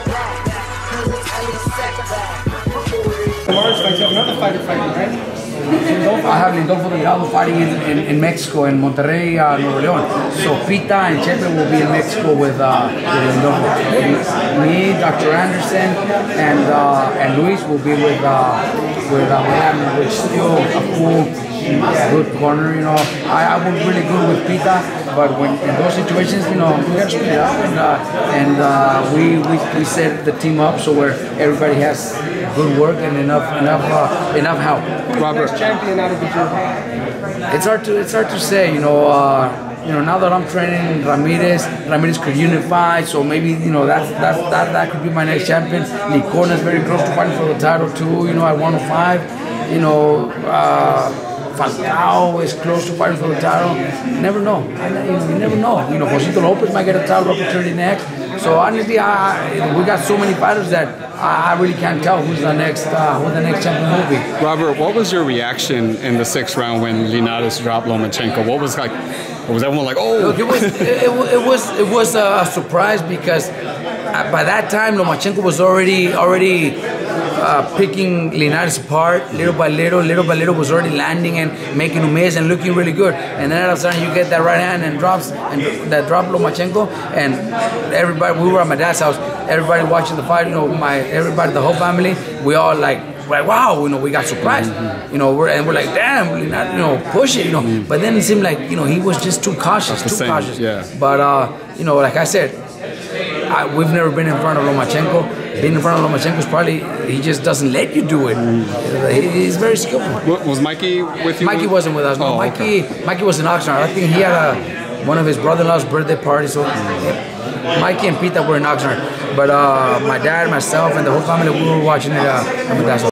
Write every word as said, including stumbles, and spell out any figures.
March fights, you have another fighter fighting, right? I have Lindolfo Delgado fighting in, in, in Mexico, in Monterrey, uh, Nuevo León. So Pita and Chepe will be in Mexico with, uh, with Lindolfo. Me, Doctor Anderson, and uh, and Luis will be with uh, with uh, Miami, which is still a cool, good corner. You know, I, I was really good with Pita, but when in those situations, you know, we got to split it up, and uh, and uh, we, we we set the team up so where everybody has good work and enough enough uh, enough help. Robert, champion out of the gym. It's hard to it's hard to say. You know, uh, you know now that I'm training Ramirez, Ramirez could unify. So maybe you know that that that that could be my next champion. Licona is very close to fighting for the title too. You know, at one oh five. You know. Uh, Falcao is close to fighting for the title. You never know. I, you, know you never know. You know, Josito Lopez might get a title opportunity next. So honestly, I, we got so many fighters that I, I really can't tell who's the next uh, who the next champion will be. Robert, what was your reaction in the sixth round when Linares dropped Lomachenko? What was like? Was everyone like, oh? Look, it was it, it, it was it was a surprise because by that time Lomachenko was already already. Uh, picking Linares apart little by little, little by little, was already landing and making him miss and looking really good. And then all of a sudden you get that right hand and drops and that drop Lomachenko, and everybody, we were at my dad's house, everybody watching the fight, you know, my everybody, the whole family, we all like, like wow, you know, we got surprised, mm-hmm. you know, we're and we're like, damn, Linares, you know, push it, you know. Mm-hmm. But then it seemed like, you know, he was just too cautious, too same, cautious. Yeah. But uh, you know, like I said, I, we've never been in front of Lomachenko. Being in front of Lomachenko is probably, he just doesn't let you do it. Mm. He, he's very skillful. Was Mikey with you? Mikey wasn't with us. No, oh, Mikey, okay. Mikey was in Oxnard. I think he had a, one of his brother-in-law's birthday parties. So yeah. Mikey and Pita were in Oxnard. But uh, my dad, myself, and the whole family, we were watching it uh, at my dad's house.